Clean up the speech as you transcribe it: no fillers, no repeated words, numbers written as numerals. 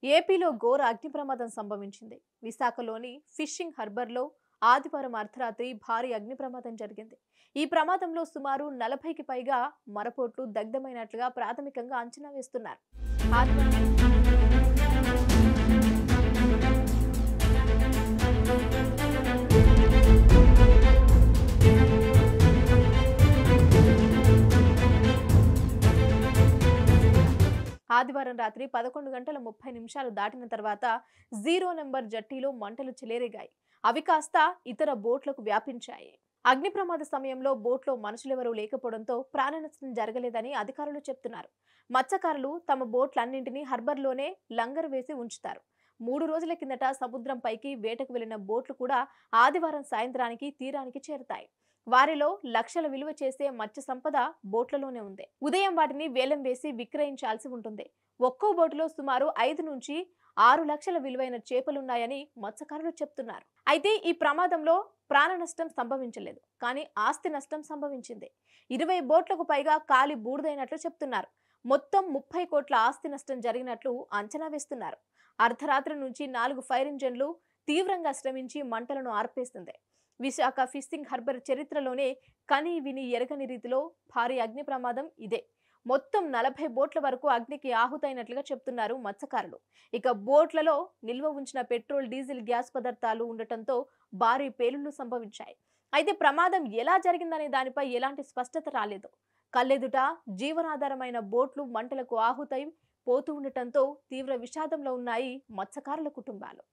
ఏపీలో ఘోర అగ్ని ప్రమాదం సంభవించింది. విశాఖలోని ఫిషింగ్ హార్బర్లో ఆదివారం అర్ధరాత్రి భారీ అగ్ని ప్రమాదం జరిగింది. ఈ ప్రమాదంలో సుమారు 40కి పైగా మరపోట్లు దగ్ధమైనట్లుగా ప్రాథమికంగా అంచనా వేస్తున్నారు. ఆదివారం రాత్రి 11:30 దాటిన తర్వాత 0 నెంబర్ జట్టీలో మంటలు చెలరేగాయి. అవి కాస్త ఇతర బోట్లకు వ్యాపించాయి. అగ్ని ప్రమాద సమయంలో బోట్లో మనుషులెవరూ లేకపోవడంతో ప్రాణ నష్టం జరగలేదని అధికారులు చెప్తున్నారు. మత్స్యకారులు తమ బోట్లన్నింటినీ హార్బర్లోనే లంగరు వేసి ఉంచుతారు. 3 రోజుల కిందట సముద్రం పైకి వేటకు వెళ్లిన బోట్లు కూడా ఆదివారం సాయంత్రానికి తీరానికి చేరుతాయి. వారిలో లక్షల విలువ చేసే మత్స్య సంపద బోట్లలోనే ఉంది. ఉదయం వాటిని వేలం వేసి విక్రయించాల్సి ఉంటుంది. ఒక్కో బోటులో సుమారు 5 నుంచి 6 లక్షల విలువైన చేపలున్నాయని మత్స్యకారులు చెప్తున్నారు. అయితే ఈ ప్రమాదంలో ప్రాణ నష్టం సంభవించలేదు, కానీ ఆస్తి నష్టం సంభవించింది. 20 బోట్లకు పైగా కాలి బూడిదైనట్లు చెప్తున్నారు. మొత్తం 30 కోట్ల ఆస్తి నష్టం జరిగినట్లు అంచనా వేస్తున్నారు. అర్ధరాత్రి నుంచి 4 ఫైర్ ఇంజన్లు తీవ్రంగా శ్రమించి మంటలను ఆర్పేస్తుంది. విశాఖ ఫిషింగ్ హార్బర్ చరిత్రలోనే కని విని ఎరగని రీతిలో భారీ అగ్ని ప్రమాదం ఇదే. మొత్తం 40 బోట్ల వరకు అగ్నికి ఆహుతైనట్లుగా చెప్తున్నారు మత్స్యకారులు. ఇక బోట్లలో నిల్వ ఉంచిన పెట్రోల్, డీజిల్, గ్యాస్ పదార్థాలు ఉండటంతో భారీ పేలుళ్లు సంభవించాయి. అయితే ప్రమాదం ఎలా జరిగిందనే దానిపై ఎలాంటి స్పష్టత రాలేదు. కళ్ళెదుట జీవనాధారమైన బోట్లు మంటలకు ఆహుతై పోతూ ఉండటంతో తీవ్ర విషాదంలో ఉన్నాయి మత్స్యకారుల కుటుంబాలు.